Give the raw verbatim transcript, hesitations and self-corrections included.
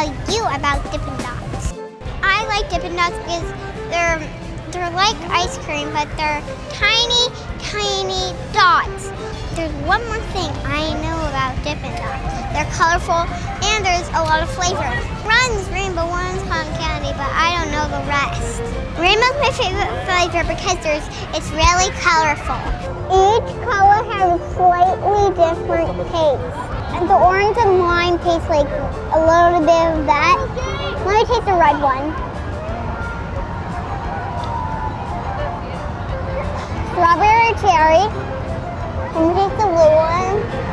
tell you about Dippin' Dots. I like Dippin' Dots because they're they're like ice cream, but they're tiny, tiny dots. There's one more thing I know about Dippin' Dots. They're colorful and there's a lot of flavors. One's rainbow, one's cotton candy, but I don't know the rest. Rainbow's my favorite flavor because there's it's really colorful. Each color has a slightly different taste. And the orange and lime taste like a little bit of that. Let me taste the red one. Strawberry cherry. Let me taste the blue one.